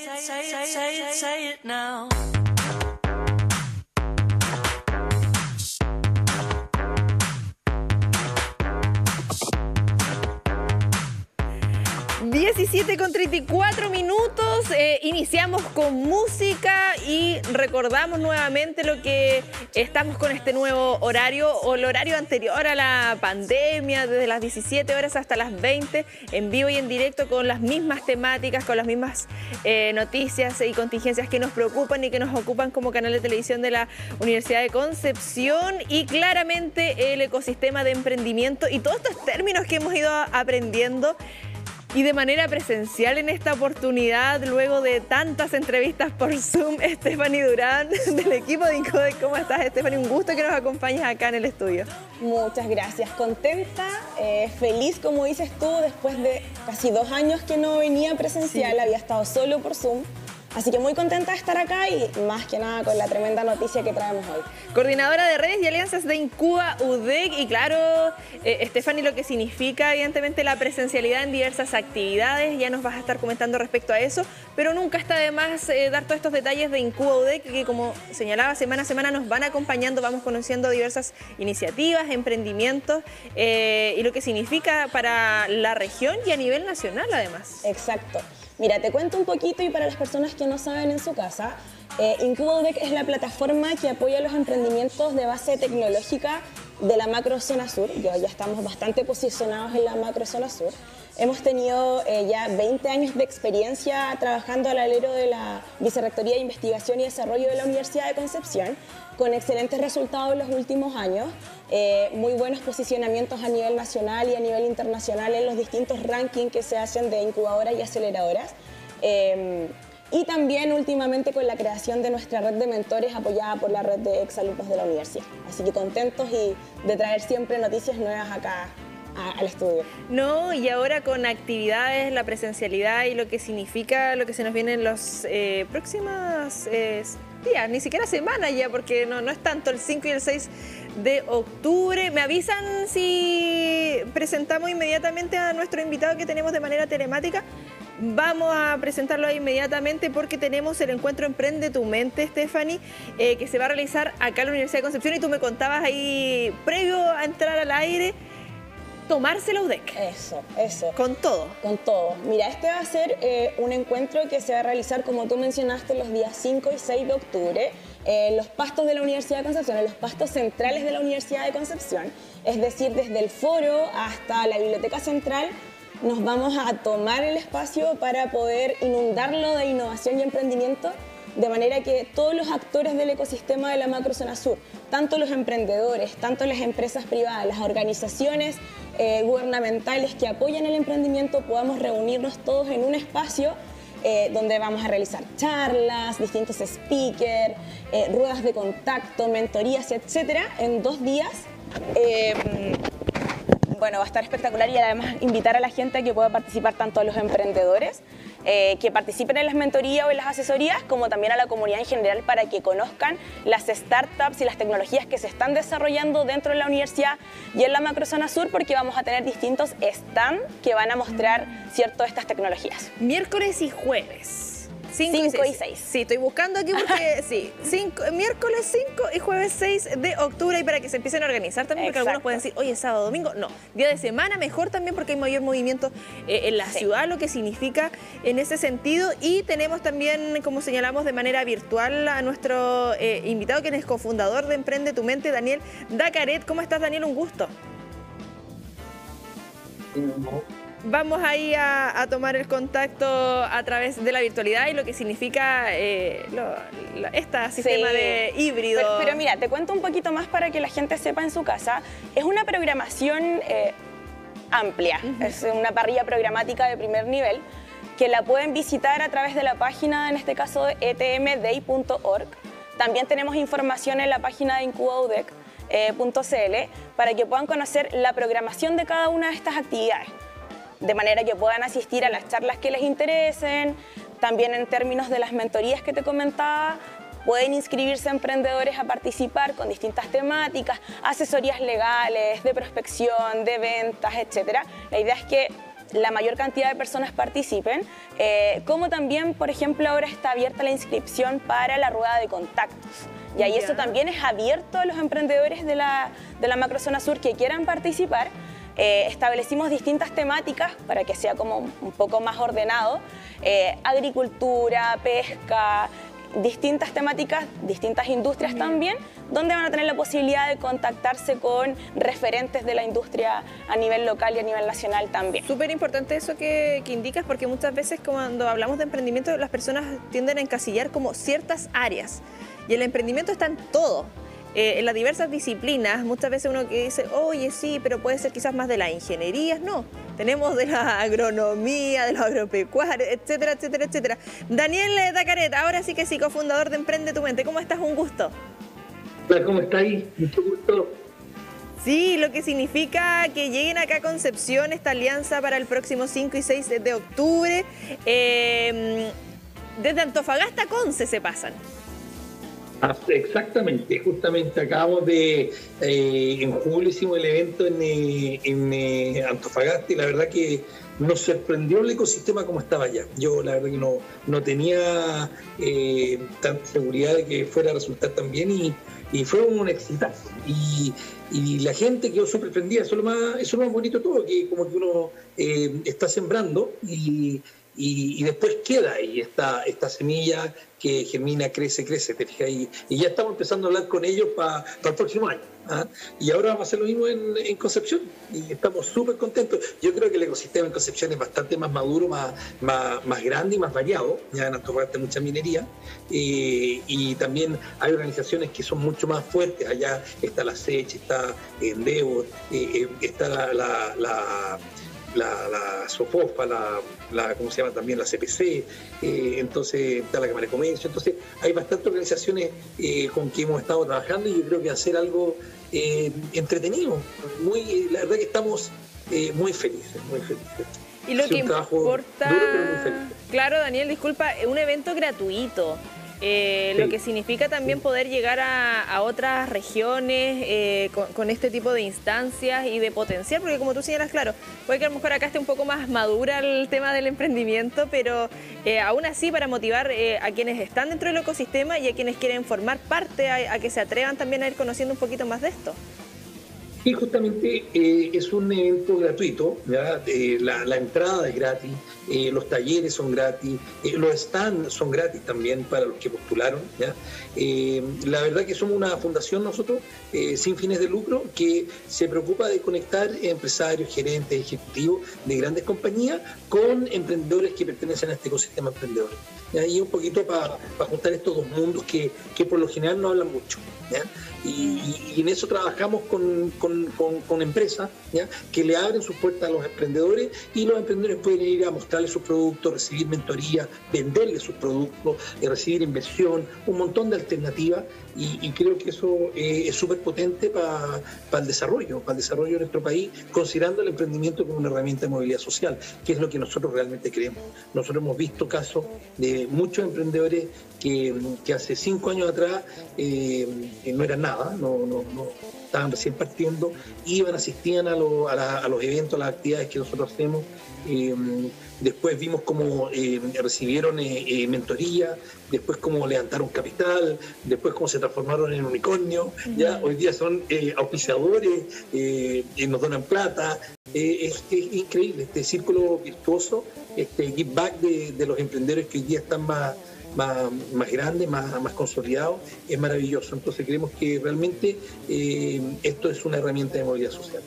say it now. 17:34 minutos, iniciamos con música y recordamos nuevamente lo que estamos con este nuevo horario o el horario anterior a la pandemia, desde las 17 horas hasta las 20, en vivo y en directo con las mismas temáticas, con las mismas noticias y contingencias que nos preocupan y que nos ocupan como canal de televisión de la Universidad de Concepción, y claramente el ecosistema de emprendimiento y todos estos términos que hemos ido aprendiendo. Y de manera presencial en esta oportunidad, luego de tantas entrevistas por Zoom, Stephanie Durán, del equipo de Incodec. ¿Cómo estás, Stephanie? Un gusto que nos acompañes acá en el estudio. Muchas gracias. Contenta, feliz, como dices tú, después de casi 2 años que no venía presencial, sí. Había estado solo por Zoom. Así que muy contenta de estar acá y más que nada con la tremenda noticia que traemos hoy. Coordinadora de redes y alianzas de Incuba UDEC, y claro, Stephanie, lo que significa evidentemente la presencialidad en diversas actividades, ya nos vas a estar comentando respecto a eso, pero nunca está de más dar todos estos detalles de Incuba UDEC, que como señalaba, semana a semana nos van acompañando, vamos conociendo diversas iniciativas, emprendimientos y lo que significa para la región y a nivel nacional además. Exacto. Mira, te cuento un poquito y para las personas que no saben en su casa, Incuba UDEC es la plataforma que apoya los emprendimientos de base tecnológica de la macrozona sur. Ya estamos bastante posicionados en la macrozona sur. Hemos tenido ya 20 años de experiencia trabajando al alero de la Vicerrectoría de Investigación y Desarrollo de la Universidad de Concepción, con excelentes resultados en los últimos años, muy buenos posicionamientos a nivel nacional y a nivel internacional en los distintos rankings que se hacen de incubadoras y aceleradoras. Y también últimamente con la creación de nuestra red de mentores apoyada por la red de exalumnos de la universidad. Así que contentos y de traer siempre noticias nuevas acá al estudio. No, y ahora con actividades, la presencialidad y lo que significa, lo que se nos viene en los próximos días, ni siquiera semana ya, porque no es tanto el 5 y el 6 de octubre. Me avisan si presentamos inmediatamente a nuestro invitado que tenemos de manera telemática. Vamos a presentarlo inmediatamente porque tenemos el encuentro Emprende tu Mente, Stephanie, que se va a realizar acá en la Universidad de Concepción, y tú me contabas ahí, previo a entrar al aire, tomarse la UDEC. Eso. Con todo. Con todo. Mira, este va a ser un encuentro que se va a realizar, como tú mencionaste, los días 5 y 6 de octubre, en los pastos de la Universidad de Concepción, en los pastos centrales de la Universidad de Concepción, es decir, desde el foro hasta la Biblioteca Central. Nos vamos a tomar el espacio para poder inundarlo de innovación y emprendimiento, de manera que todos los actores del ecosistema de la macrozona sur, tanto los emprendedores, tanto las empresas privadas, las organizaciones gubernamentales que apoyan el emprendimiento, podamos reunirnos todos en un espacio donde vamos a realizar charlas, distintos speakers, ruedas de contacto, mentorías, etcétera, en 2 días. Bueno, va a estar espectacular, y además invitar a la gente a que pueda participar, tanto a los emprendedores que participen en las mentorías o en las asesorías, como también a la comunidad en general, para que conozcan las startups y las tecnologías que se están desarrollando dentro de la universidad y en la macrozona sur, porque vamos a tener distintos stands que van a mostrar, ¿cierto?, estas tecnologías. Miércoles y jueves. 5 y 6. Sí, estoy buscando aquí porque sí, miércoles 5 y jueves 6 de octubre, y para que se empiecen a organizar también, porque algunos pueden decir, oye, sábado, domingo. No, día de semana mejor también, porque hay mayor movimiento en la ciudad, lo que significa en ese sentido. Y tenemos también, como señalamos, de manera virtual a nuestro invitado, quien es cofundador de Emprende tu Mente, Daniel Dacaret. ¿Cómo estás, Daniel? Un gusto. Vamos ahí a tomar el contacto a través de la virtualidad y lo que significa este sistema de híbrido. Pero mira, te cuento un poquito más para que la gente sepa en su casa. Es una programación amplia, es una parrilla programática de primer nivel que la pueden visitar a través de la página, en este caso, etmday.org. También tenemos información en la página de incubaudec.cl para que puedan conocer la programación de cada una de estas actividades, de manera que puedan asistir a las charlas que les interesen. También en términos de las mentorías que te comentaba, pueden inscribirse emprendedores a participar con distintas temáticas, asesorías legales, de prospección, de ventas, etc. La idea es que la mayor cantidad de personas participen, como también, por ejemplo, ahora está abierta la inscripción para la rueda de contactos. Y ahí eso también es abierto a los emprendedores de la macrozona sur que quieran participar. Establecimos distintas temáticas para que sea como un poco más ordenado. Agricultura, pesca, distintas temáticas, distintas industrias también, donde van a tener la posibilidad de contactarse con referentes de la industria a nivel local y a nivel nacional también. Súper importante eso que indicas, porque muchas veces cuando hablamos de emprendimiento las personas tienden a encasillar como ciertas áreas, y el emprendimiento está en todo. En las diversas disciplinas, muchas veces uno que dice, oye, sí, pero puede ser quizás más de las ingenierías. No, tenemos de la agronomía, de los agropecuarios, etcétera, etcétera, etcétera. Daniel Dacaret, ahora sí que sí, cofundador de Emprende tu Mente. ¿Cómo estás? Un gusto. Hola, ¿cómo estáis? Mucho gusto. Sí, lo que significa que lleguen acá a Concepción, esta alianza para el próximo 5 y 6 de octubre. Desde Antofagasta a Conce se pasan. Exactamente, justamente acabamos de, en julio hicimos el evento en Antofagasta, y la verdad que nos sorprendió el ecosistema como estaba allá. Yo la verdad que no tenía tanta seguridad de que fuera a resultar tan bien, y fue un exitazo. Y la gente quedó sorprendida. Eso es lo más bonito de todo, que como que uno está sembrando y después queda ahí esta semilla que germina, crece, te fijas, y ya estamos empezando a hablar con ellos para el próximo año. ¿Ah? Y ahora vamos a hacer lo mismo en Concepción, y estamos súper contentos. Yo creo que el ecosistema en Concepción es bastante más maduro, más grande y más variado. Ya en Antofagasta hay mucha minería, y también hay organizaciones que son mucho más fuertes. Allá está la SECH, está Endeavor, está la SOFOFA, ¿cómo se llama también? La CPC, entonces está la Cámara de Comercio. Entonces hay bastantes organizaciones con que hemos estado trabajando, y yo creo que hacer algo entretenido. La verdad que estamos muy felices, muy felices. Y lo que importa, duro, pero muy feliz. Claro, Daniel, disculpa, un evento gratuito. Sí. Lo que significa también poder llegar a otras regiones con este tipo de instancias y de potenciar, porque como tú señalas, claro, puede que a lo mejor acá esté un poco más madura el tema del emprendimiento, pero aún así para motivar a quienes están dentro del ecosistema y a quienes quieren formar parte, a que se atrevan también a ir conociendo un poquito más de esto. Sí, justamente es un evento gratuito, ¿ya? La entrada es gratis, los talleres son gratis, los stands son gratis también para los que postularon, ¿ya? La verdad que somos una fundación nosotros sin fines de lucro que se preocupa de conectar empresarios, gerentes, ejecutivos de grandes compañías con emprendedores que pertenecen a este ecosistema emprendedor. ¿Ya? Y un poquito para juntar estos dos mundos que por lo general no hablan mucho, ¿ya? Y en eso trabajamos con empresas, ¿ya? Que le abren sus puertas a los emprendedores, y los emprendedores pueden ir a mostrarles sus productos, recibir mentoría, venderles sus productos, recibir inversión, un montón de alternativas, y creo que eso es súper potente para el desarrollo de nuestro país, considerando el emprendimiento como una herramienta de movilidad social, que es lo que nosotros realmente creemos. Nosotros hemos visto casos de muchos emprendedores que hace 5 años atrás no eran nada, no estaban recién partiendo, asistían a los eventos, a las actividades que nosotros hacemos. Después vimos cómo recibieron mentoría, después cómo levantaron capital, después cómo se transformaron en unicornio. Ya hoy día son auspiciadores, nos donan plata. Es increíble este círculo virtuoso, este give back de los emprendedores que hoy día están más grande, más consolidado, es maravilloso. Entonces creemos que realmente esto es una herramienta de movilidad social.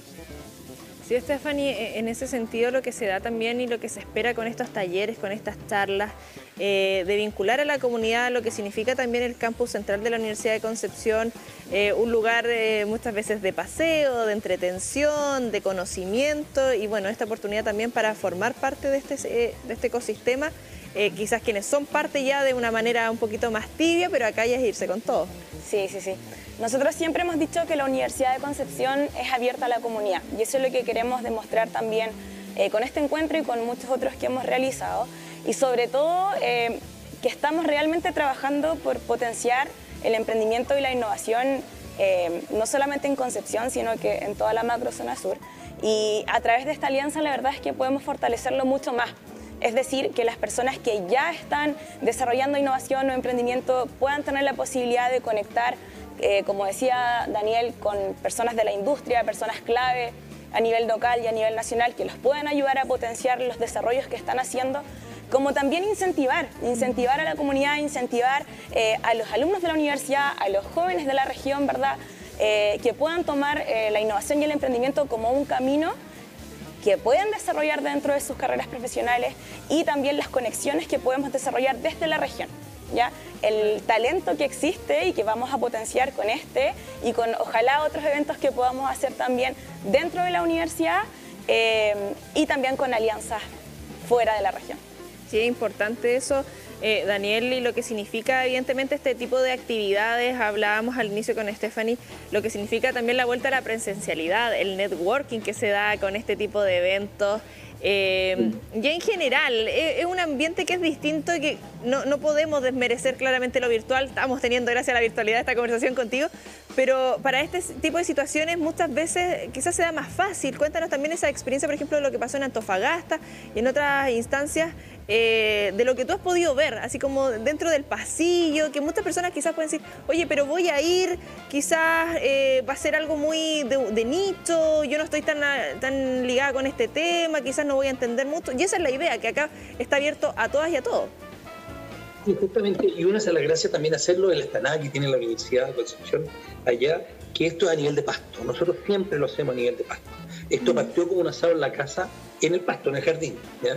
Sí, Stephanie, en ese sentido lo que se da también y lo que se espera con estos talleres, con estas charlas, de vincular a la comunidad a lo que significa también el campus central de la Universidad de Concepción, un lugar muchas veces de paseo, de entretención, de conocimiento, y bueno, esta oportunidad también para formar parte de este ecosistema. Quizás quienes son parte ya de una manera un poquito más tibia, pero acá ya es irse con todo. Sí. Nosotros siempre hemos dicho que la Universidad de Concepción es abierta a la comunidad, y eso es lo que queremos demostrar también con este encuentro y con muchos otros que hemos realizado, y sobre todo que estamos realmente trabajando por potenciar el emprendimiento y la innovación no solamente en Concepción, sino que en toda la macrozona sur. Y a través de esta alianza la verdad es que podemos fortalecerlo mucho más. Es decir, que las personas que ya están desarrollando innovación o emprendimiento puedan tener la posibilidad de conectar, como decía Daniel, con personas de la industria, personas clave a nivel local y a nivel nacional, que los puedan ayudar a potenciar los desarrollos que están haciendo, como también incentivar a la comunidad, incentivar a los alumnos de la universidad, a los jóvenes de la región, ¿verdad? Que puedan tomar la innovación y el emprendimiento como un camino que pueden desarrollar dentro de sus carreras profesionales y también las conexiones que podemos desarrollar desde la región, ¿ya? El talento que existe y que vamos a potenciar con este y con ojalá otros eventos que podamos hacer también dentro de la universidad y también con alianzas fuera de la región. Sí, es importante eso, Daniel, y lo que significa evidentemente este tipo de actividades, hablábamos al inicio con Stephanie, lo que significa también la vuelta a la presencialidad, el networking que se da con este tipo de eventos. Y en general, es un ambiente que es distinto y que no podemos desmerecer claramente lo virtual. Estamos teniendo, gracias a la virtualidad, esta conversación contigo, pero para este tipo de situaciones muchas veces quizás sea más fácil. Cuéntanos también esa experiencia, por ejemplo, de lo que pasó en Antofagasta y en otras instancias, de lo que tú has podido ver, así como dentro del pasillo, que muchas personas quizás pueden decir, oye, pero voy a ir, quizás va a ser algo muy de nicho, yo no estoy tan ligada con este tema, quizás no voy a entender mucho. Y esa es la idea, que acá está abierto a todas y a todos. Sí, justamente, y una es la gracia también hacerlo en la explanada que tiene la Universidad de Concepción allá, que esto es a nivel de pasto. Nosotros siempre lo hacemos a nivel de pasto. Esto partió como un asado en la casa, en el pasto, en el jardín, ¿ya?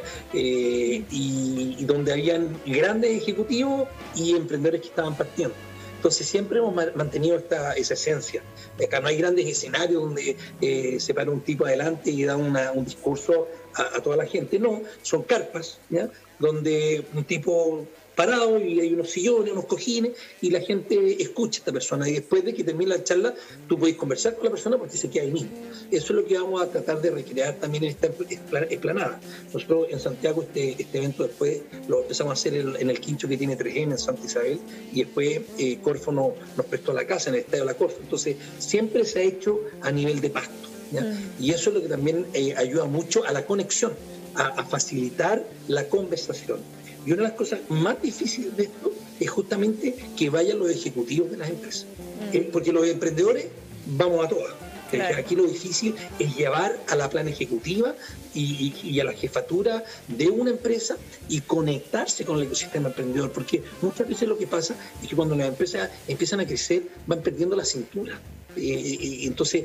Y donde habían grandes ejecutivos y emprendedores que estaban partiendo. Entonces siempre hemos mantenido esa esencia. Acá no hay grandes escenarios donde se para un tipo adelante y da un discurso a toda la gente. No, son carpas, ¿ya? Donde un tipo parado y hay unos sillones, unos cojines y la gente escucha a esta persona y después de que termine la charla tú podés conversar con la persona porque se queda ahí mismo. Eso es lo que vamos a tratar de recrear también en esta explanada. Nosotros en Santiago este evento después lo empezamos a hacer en el quincho que tiene 3M en Santa Isabel y después Corfo nos prestó la casa en el Estadio La Corfo. Entonces siempre se ha hecho a nivel de pasto, ¿ya? Y eso es lo que también ayuda mucho a la conexión, a facilitar la conversación. Y una de las cosas más difíciles de esto es justamente que vayan los ejecutivos de las empresas. Porque los emprendedores vamos a todas. Claro. Aquí lo difícil es llevar a la plana ejecutiva y a la jefatura de una empresa y conectarse con el ecosistema emprendedor. Porque muchas veces lo que pasa es que cuando las empresas empiezan a crecer van perdiendo la cintura. Entonces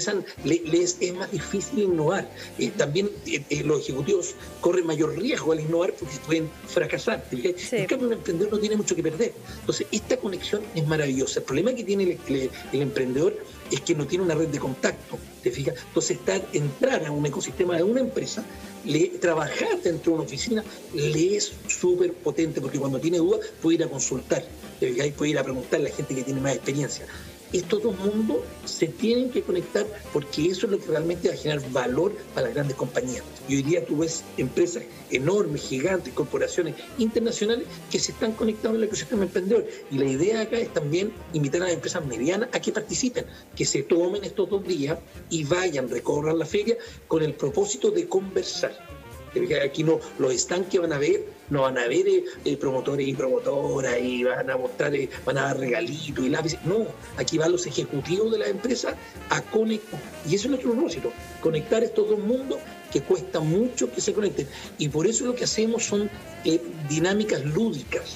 les es más difícil innovar. También los ejecutivos corren mayor riesgo al innovar porque pueden fracasar. Sí. En cambio, un emprendedor no tiene mucho que perder. Entonces, esta conexión es maravillosa. El problema que tiene el emprendedor es que no tiene una red de contacto. ¿Te fijas? Entonces, entrar a un ecosistema de una empresa, trabajar dentro de una oficina, le es súper potente porque cuando tiene dudas puede ir a consultar. ¿Te fijas? Puede ir a preguntarle a la gente que tiene más experiencia. Estos dos mundos se tienen que conectar porque eso es lo que realmente va a generar valor para las grandes compañías. Y hoy día tú ves empresas enormes, gigantes, corporaciones internacionales que se están conectando en el ecosistema emprendedor. Y la idea acá es también invitar a las empresas medianas a que participen, que se tomen estos 2 días y vayan, recorran la feria con el propósito de conversar. Aquí no, los stands que van a ver, no van a ver promotores y promotoras y van a mostrar, van a dar regalitos y lápices. No, aquí van los ejecutivos de las empresas a conectar. Y eso es nuestro propósito, conectar estos dos mundos que cuesta mucho que se conecten. Y por eso lo que hacemos son dinámicas lúdicas.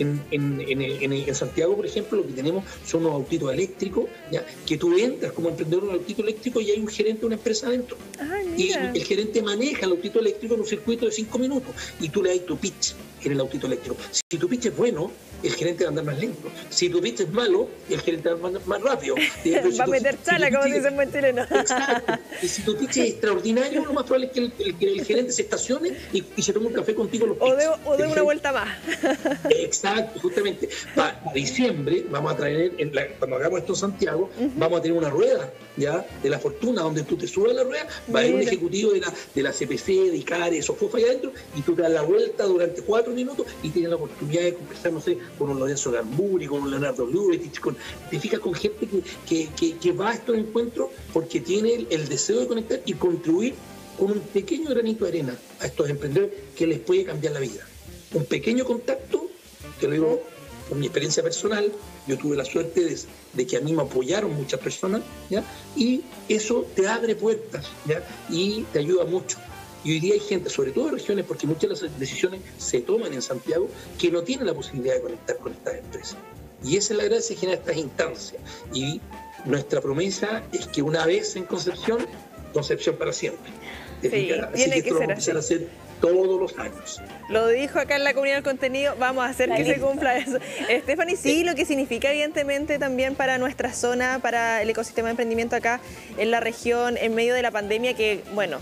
En Santiago, por ejemplo, lo que tenemos son unos autitos eléctricos, ¿ya? Que tú entras como emprendedor en un autito eléctrico y hay un gerente de una empresa adentro. Y el gerente maneja el autito eléctrico en un circuito de 5 minutos y tú le das tu pitch en el autito eléctrico. Si tu pitch es bueno, el gerente va a andar más lento. Si tu pitch es malo, el gerente va a andar más rápido. Va a meter chala, como dicen buen chileno. Exacto. Y si tu pitch es extraordinario, lo más probable es que el gerente se estacione y se tome un café contigo los pitch. O de una vuelta más. Exacto, justamente. Para diciembre vamos a traer, cuando hagamos esto en Santiago, vamos a tener una rueda, ¿ya? De la fortuna, donde tú te subes a la rueda, va a haber un ejecutivo de la CPC, de ICARE, Sofofa ahí adentro, y tú te das la vuelta durante 4 minutos y tienes la oportunidad oportunidad de conversar, no sé, con un Lorenzo Gamburi, con un Leonardo Lubetich, te fijas con gente que va a estos encuentros porque tiene el deseo de conectar y contribuir con un pequeño granito de arena a estos emprendedores que les puede cambiar la vida. Un pequeño contacto, te lo digo por mi experiencia personal, yo tuve la suerte de que a mí me apoyaron muchas personas, ¿ya? Y eso te abre puertas, ¿ya? Y te ayuda mucho. Y hoy día hay gente, sobre todo en regiones, porque muchas de las decisiones se toman en Santiago, que no tienen la posibilidad de conectar con estas empresas. Y esa es la gracia que genera estas instancias. Y nuestra promesa es que una vez en Concepción para siempre. Sí, tiene que ser así. A hacer todos los años. Lo dijo acá en la comunidad del contenido, vamos a hacer que se cumpla eso. Stephanie, sí, lo que significa evidentemente también para nuestra zona, para el ecosistema de emprendimiento acá en la región, en medio de la pandemia que, bueno,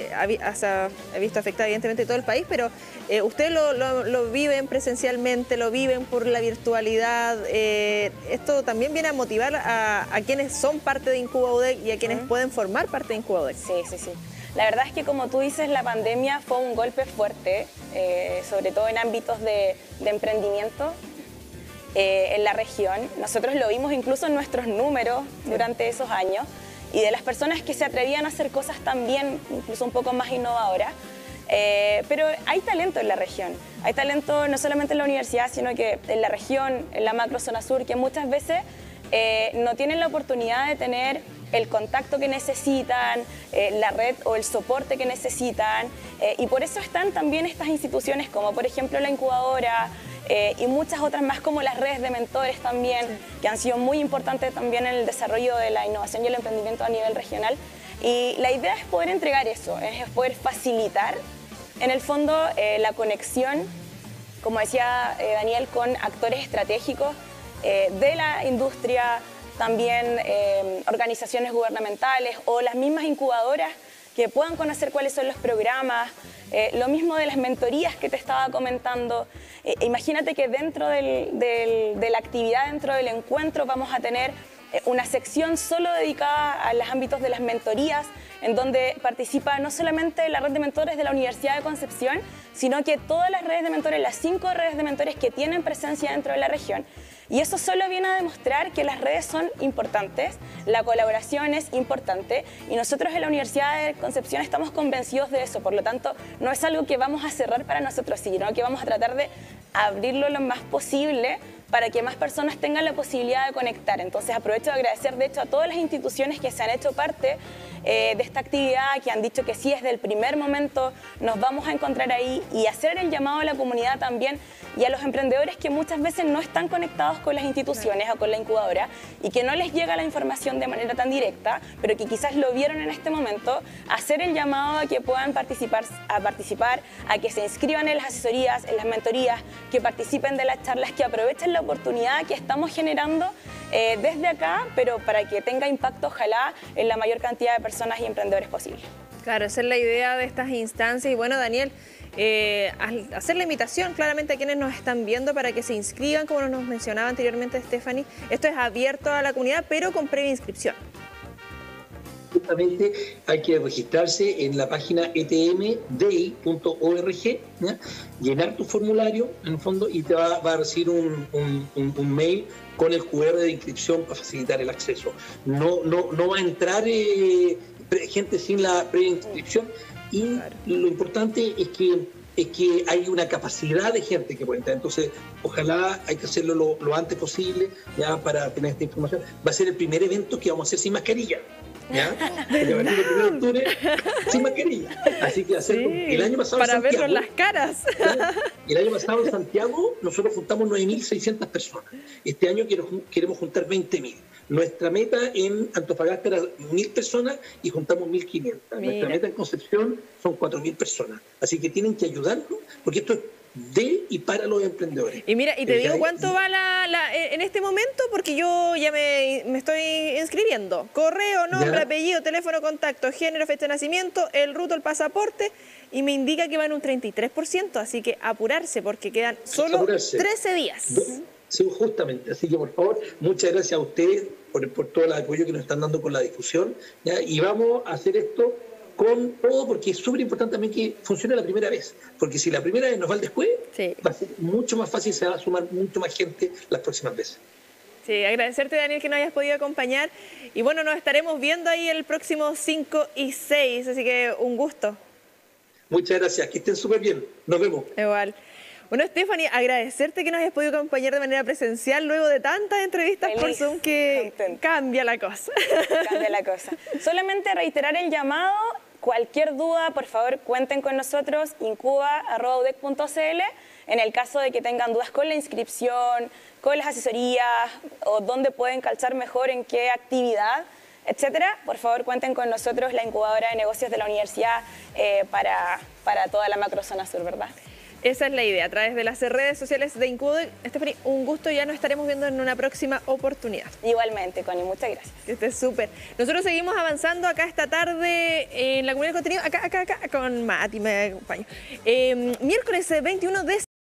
ha visto afectar evidentemente todo el país, pero ustedes lo viven presencialmente, lo viven por la virtualidad. Esto también viene a motivar a quienes son parte de Incuba UDEC y a quienes pueden formar parte de Incuba UDEC. Sí. La verdad es que, como tú dices, la pandemia fue un golpe fuerte, sobre todo en ámbitos de emprendimiento en la región. Nosotros lo vimos incluso en nuestros números durante esos años, y de las personas que se atrevían a hacer cosas también, incluso un poco más innovadoras. Pero hay talento en la región. Hay talento no solamente en la universidad, sino que en la región, en la macro zona sur, que muchas veces no tienen la oportunidad de tener el contacto que necesitan, la red o el soporte que necesitan, y por eso están también estas instituciones como por ejemplo la incubadora y muchas otras más, como las redes de mentores también, que han sido muy importantes también en el desarrollo de la innovación y el emprendimiento a nivel regional. Y la idea es poder entregar eso, es poder facilitar en el fondo la conexión, como decía Daniel, con actores estratégicos de la industria, también organizaciones gubernamentales o las mismas incubadoras que puedan conocer cuáles son los programas, lo mismo de las mentorías que te estaba comentando. Imagínate que dentro de la actividad, dentro del encuentro, vamos a tener una sección solo dedicada a los ámbitos de las mentorías, en donde participa no solamente la red de mentores de la Universidad de Concepción, sino que todas las redes de mentores, las 5 redes de mentores que tienen presencia dentro de la región. Y eso solo viene a demostrar que las redes son importantes, la colaboración es importante, y nosotros en la Universidad de Concepción estamos convencidos de eso. Por lo tanto, no es algo que vamos a cerrar para nosotros, sino que vamos a tratar de abrirlo lo más posible para que más personas tengan la posibilidad de conectar. Entonces aprovecho de agradecer de hecho a todas las instituciones que se han hecho parte de esta actividad, que han dicho que sí, desde el primer momento nos vamos a encontrar ahí, y hacer el llamado a la comunidad también y a los emprendedores que muchas veces no están conectados con las instituciones o con la incubadora y que no les llega la información de manera tan directa, pero que quizás lo vieron en este momento, hacer el llamado a que puedan participar, a que se inscriban en las asesorías, en las mentorías, que participen de las charlas, que aprovechen la oportunidad que estamos generando desde acá, pero para que tenga impacto, ojalá, en la mayor cantidad de personas y emprendedores posible. Claro, esa es la idea de estas instancias. Y bueno, Daniel, hacer la invitación claramente a quienes nos están viendo para que se inscriban, como nos mencionaba anteriormente Stephanie. Esto es abierto a la comunidad, pero con previa inscripción. Justamente hay que registrarse en la página etmday.org, llenar tu formulario en el fondo, y te va a recibir un mail con el QR de inscripción para facilitar el acceso. No va a entrar gente sin la previa inscripción, y lo importante es que hay una capacidad de gente que puede entrar. Entonces, ojalá hay que hacerlo lo antes posible, ya, para tener esta información. Va a ser el primer evento que vamos a hacer sin mascarilla, ¿ya? Porque va a ser el 1 de octubre sin mascarilla. Así que hacerlo. Sí, el año pasado para en Santiago, verlo en las caras. el año pasado en Santiago nosotros juntamos 9.600 personas. Este año queremos juntar 20.000. Nuestra meta en Antofagasta era 1.000 personas y juntamos 1.500. Nuestra meta en Concepción son 4.000 personas. Así que tienen que ayudarnos, porque esto es de y para los emprendedores. Y mira, y te digo cuánto va en este momento, porque yo ya me estoy inscribiendo. Correo, nombre, apellido, teléfono, contacto, género, fecha de nacimiento, el RUT, el pasaporte, y me indica que va en un 33%, así que apurarse, porque quedan solo 13 días. Sí, justamente. Así que, por favor, muchas gracias a ustedes por todo el apoyo que nos están dando con la difusión, ¿ya? Y vamos a hacer esto con todo, porque es súper importante también que funcione la primera vez, porque si la primera vez nos va el después, Sí. va a ser mucho más fácil, se va a sumar mucho más gente las próximas veces. Sí, agradecerte, Daniel, que nos hayas podido acompañar. Y bueno, nos estaremos viendo ahí el próximo 5 y 6, así que un gusto. Muchas gracias, que estén súper bien, nos vemos. Igual. Bueno, Stephanie, agradecerte que nos hayas podido acompañar de manera presencial luego de tantas entrevistas por Feliz, Zoom que contenta. cambia la cosa. Cambia la cosa. Solamente reiterar el llamado. Cualquier duda, por favor, cuenten con nosotros, incuba@udec.cl. En el caso de que tengan dudas con la inscripción, con las asesorías o dónde pueden calzar mejor en qué actividad, etcétera, por favor, cuenten con nosotros, la incubadora de negocios de la universidad, para toda la macrozona sur, ¿verdad? Esa es la idea, a través de las redes sociales de Incubodec. Stephanie, un gusto, ya nos estaremos viendo en una próxima oportunidad. Igualmente, Connie, muchas gracias. Que estés súper. Nosotros seguimos avanzando acá esta tarde en la comunidad de contenido, acá, con Mati, me acompaño. Miércoles 21 de